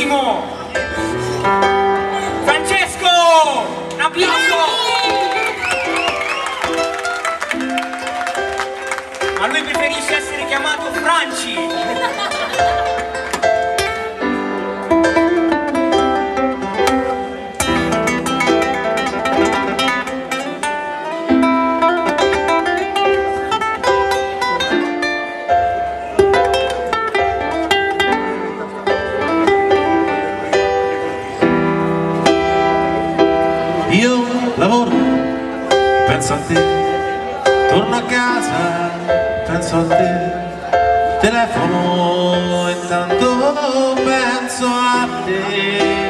grandissimo Francesco! Un applauso! Ma lui preferisce essere chiamato Franci! Io lavoro, penso a te, torno a casa, penso a te, telefono e intanto penso a te.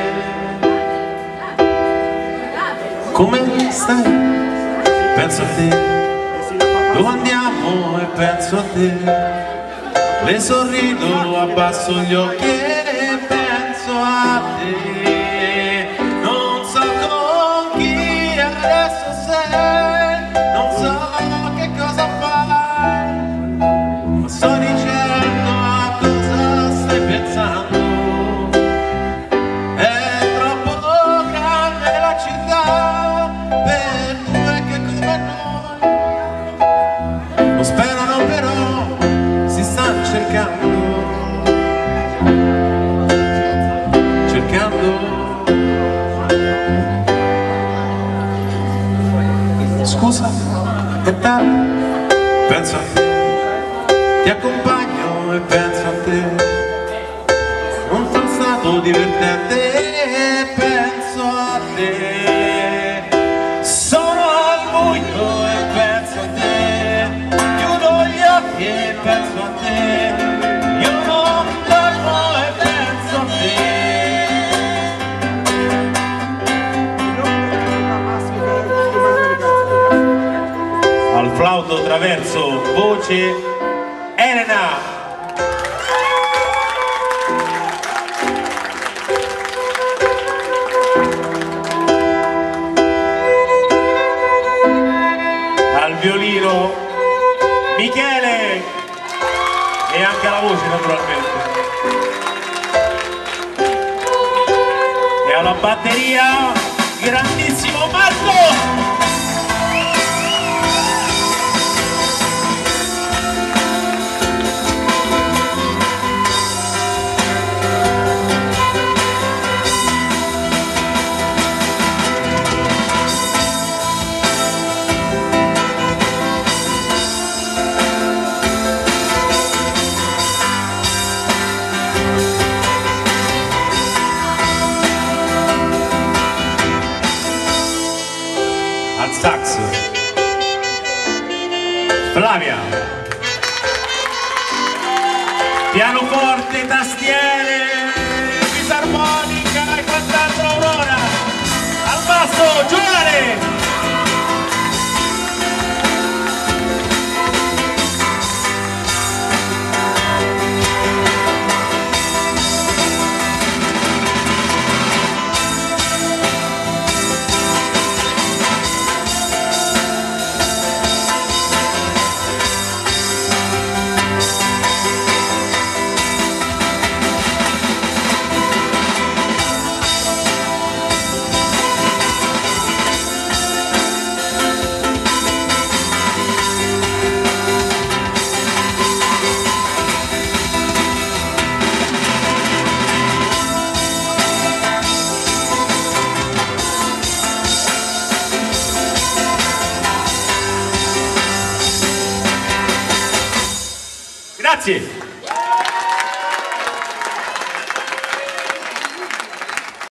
Come stai? Penso a te, dove andiamo e penso a te, le sorrido, abbasso gli occhi e penso a te. Adesso sei, non so che cosa fai, ma sto dicendo a cosa stai pensando. È troppo grande la città per due che come noi non sperano, però si stanno cercando. Scusa, è tardi, penso a te, ti accompagno e penso a te, non sono stato divertente e penso a te, sono al buio e penso a te, chiudo gli occhi e penso a te, io non dormo e penso a te. Al flauto traverso, voce Elena. Al violino Michele e anche alla voce naturalmente. E alla batteria grandissimo Marco. Al sax Flavia, pianoforte, tastiere, fisarmonica e quant'altro Aurora, al basso Giovanni. Grazie.